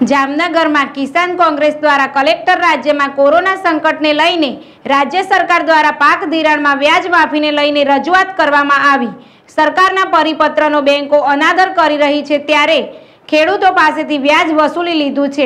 जामनगर में किसान कांग्रेस द्वारा कलेक्टर राज्य में कोरोना संकट ने लईने राज्य सरकार द्वारा पाक धिराण में व्याज माफी ने लईने रजूआत करवामां आवी। सरकारना परिपत्रनो बेंको अनादर करी रही छे त्यारे खेडूतो पासेथी व्याज वसूली लीधुं छे।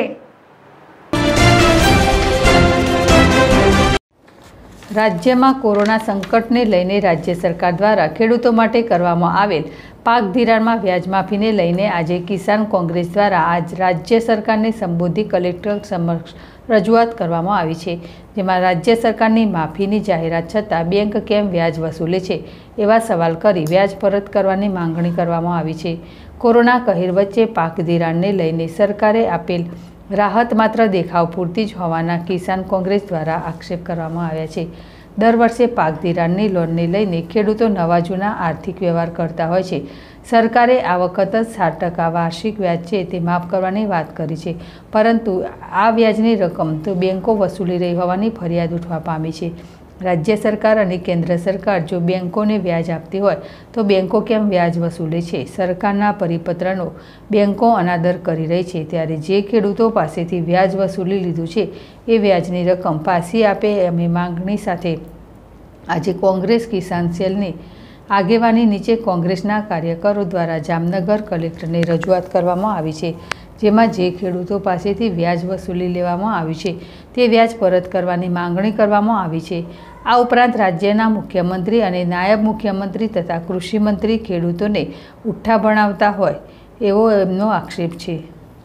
राज्य में कोरोना संकट ने लईने राज्य सरकार द्वारा खेडूतो माटे करवामां आवेल पाक धिराण में व्याज माफी ने लईने आज किसान कांग्रेस द्वारा आज राज्य सरकार ने संबोधी कलेक्टर समक्ष रजूआत करवामां आवी छे, जेमां राज्य सरकारनी माफीनी जाहेरात छतां बैंक केम व्याज वसूले छे एवा सवाल करी व्याज परत करवानी मांगणी करवामां आवी छे। कोरोना कहेर वच्चे पाक धिराण ने लईने सरकारे आपेल राहत मात्र देखाव पूरती ज होवाना किसान कांग्रेस द्वारा आक्षेप करवामां आव्या छे। दर वर्षे पाक धिराणनी लोनने लईने खेडूतो नवा जूना आर्थिक व्यवहार करता होय छे। सरकारे आ वखत 7% वार्षिक व्याज छे ते माफ करवानी वात करी छे, परंतु आ व्याजनी रकम तो बेंको वसूली रही होवानी फरियाद उठवा पामी छे। राज्य सरकार और केंद्र सरकार जो बैंकों ने व्याज आपती होय तो बैंको केम व्याज वसूले छे। सरकारना परिपत्रनो बैंको अनादर करी रही छे त्यारे जे खेडूतो पासेथी व्याज वसूली लीधुं छे ए व्याजनी रकम पाછી आपे एम मांगणी साथे आज कांग्रेस किसान सेलनी आगेवानी नीचे कांग्रेसना कार्यकरो द्वारा जामनगर कलेक्टर ने रजूआत करवामां आवी छे, जेमां जे खेडूतो पासेथी व्याज वसूली लेवामां आव्युं छे ते व्याज परत करवानी मांगणी करवामां आवी छे। आ उपरांत राज्यना मुख्यमंत्री अने नायब मुख्यमंत्री तथा कृषि मंत्री खेडूतोने उठ्ठा बनावता होय एवो एमनो आक्षेप छे।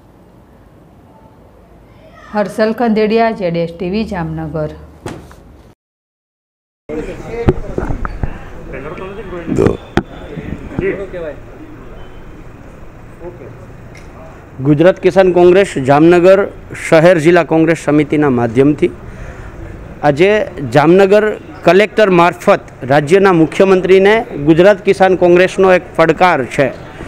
Harshal खंदेड़िया, ZS TV, Jamnagar. गुजरात किसान कांग्रेस जामनगर शहर जिला कांग्रेस समितिना माध्यमथी आज जामनगर कलेक्टर मार्फत राज्यना मुख्यमंत्री ने गुजरात किसान कांग्रेसनो एक પડકાર है।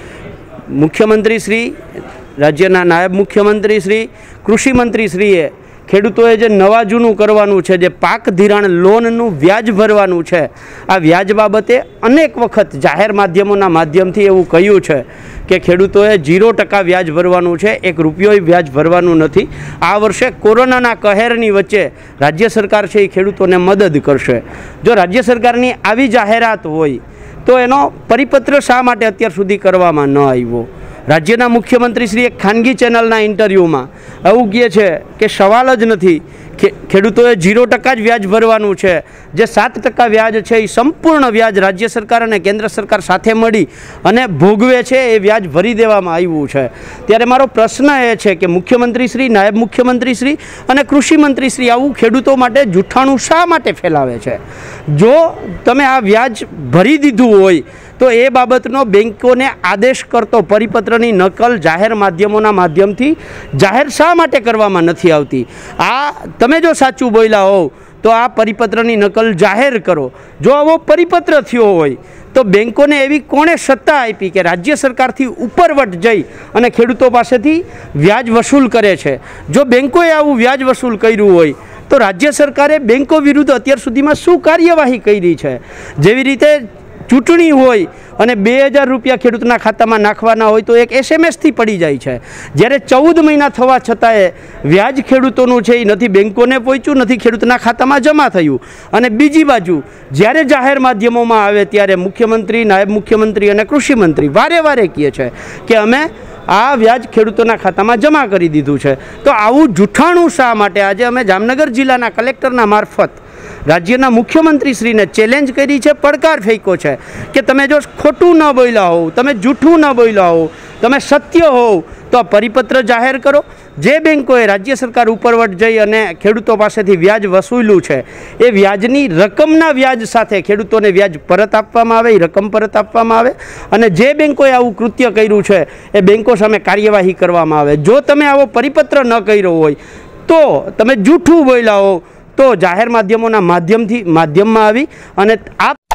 मुख्यमंत्री श्री, राज्यना नायब मुख्यमंत्री श्री, कृषि मंत्री श्रीए खेडूतोए जे नवा जूनू करवानुं छे, जे पाक धिराण लोननुं व्याज भरवानुं छे, आ व्याज बाबते अनेक वखत जाहेर माध्यमोना माध्यमथी एवुं कह्युं छे कि खेडूतोए 0% व्याज भरवानुं छे, 1 रूपियोय व्याज भरवानुं नथी। आ वर्षे कोरोनाना कहेरनी वच्चे राज्य सरकार छे ए खेडूतोने मदद करशे। जो राज्य सरकारनी आवी जाहेरात होय तो एनो परिपत्र शा माटे अत्यार सुधी करवामां न आव्यो। राज्यना मुख्यमंत्री श्री एक खानगी चेनलना इंटरव्यू में एवं कहे छे कि सवाल ज नहीं, खेडूतोए 0% ज व्याज भरवानुं छे। जे 7% व्याज छे ए संपूर्ण व्याज राज्य सरकार अने केंद्र सरकार साथे मळी अने भोगवे छे ए व्याज भरी देवामां आव्युं छे। त्यारे मारो प्रश्न ए छे कि मुख्यमंत्री श्री, नायब मुख्यमंत्री श्री अने कृषि मंत्री श्री आवुं खेडूतो माटे जूठाणुं शा माटे फैलावे छे? जो तमे आ व्याज भरी दीधुं होय तो ए बाबतनो बेंकोने आदेश करतो परिपत्रनी नकल जाहेर माध्यमोना माध्यमथी जाहेर शा माटे करवामां नथी आवती? आ तमे जो साचुं बोल्या हो तो आ परिपत्रनी नकल जाहेर करो। जो आवो परिपत्र थयो होय तो बेंकोने एवी कोणे सत्ता आपी कि राज्य सरकारथी उपरवट जई अने खेडूतो पासेथी व्याज वसूल करे छे? जो बेंकोए आवुं व्याज वसूल कर्युं होय तो राज्य सरकारे बेंको विरुद्ध अत्यार सुधीमां शुं कार्यवाही करी छे? जेवी रीते चूंटणी होय अने 2000 रूपिया खेडूतना खातामां नाखवाना होय तो एक SMS थी पड़ी जाय छे, ज्यारे 14 महीना थवा छतांय व्याज खेडूतोनुं छे ए नथी बेंकोने पहोंच्युं, नथी खेडूतना खातामां जमा थयुं। अने बीजी बाजु ज्यारे जाहेर माध्यमोमां आवे त्यारे मुख्यमंत्री, नायब मुख्यमंत्री अने कृषि मंत्री वारे वारे कहे छे कि अमे आ व्याज खेडूतोना खातामां जमा करी दीधुं छे। तो आवुं जूठाणुं शा माटे? आज अमे जामनगर जिल्लाना कलेक्टरना मार्फत राज्यना मुख्यमंत्री श्री ने चेलेंज करी है, પડકાર फेंको है कि तमे जो खोटू न बोल्या हो, तमे जूठू न बोल्या हो, तमे सत्य हो तो परिपत्र जाहेर करो। जे बेंकोए राज्य सरकार उपरवट जई अने खेडूतो पासेथी व्याज वसूल्युं छे ए व्याजनी रकमना व्याज साथे खेडूतोने व्याज परत आपवामां आवे, रकम परत आपवामां आवे अने जे बेंकोए आवुं कृत्य कर्युं छे ए बेंको सामे कार्यवाही करवामां आवे। जो तमे आवो परिपत्र न कर्यो होय तो तमे जूठू बोल्या हो तो जाहेर माध्यमोना माध्यमथी माध्यममां आवी अने आप